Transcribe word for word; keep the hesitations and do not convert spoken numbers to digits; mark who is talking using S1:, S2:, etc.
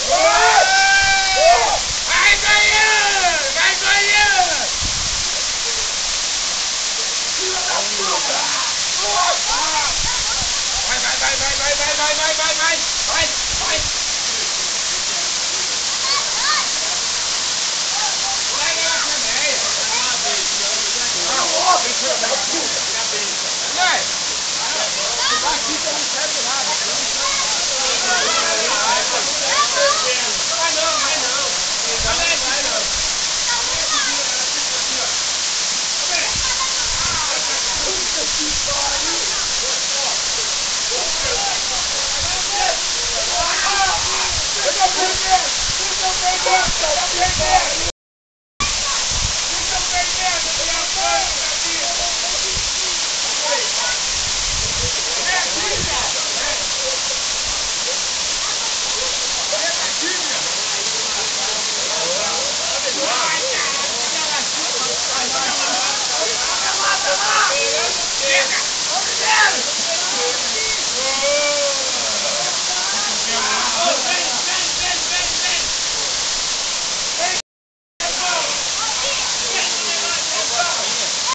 S1: Vai ganhando! Vai ganhando! Vai, vai, vai, vai, vai, vai, vai, vai, vai, vai, vai, vai. Aqui que não serve nada. Vai não, vai não. Vai não. Eu tô perdendo! Eu tô perdendo!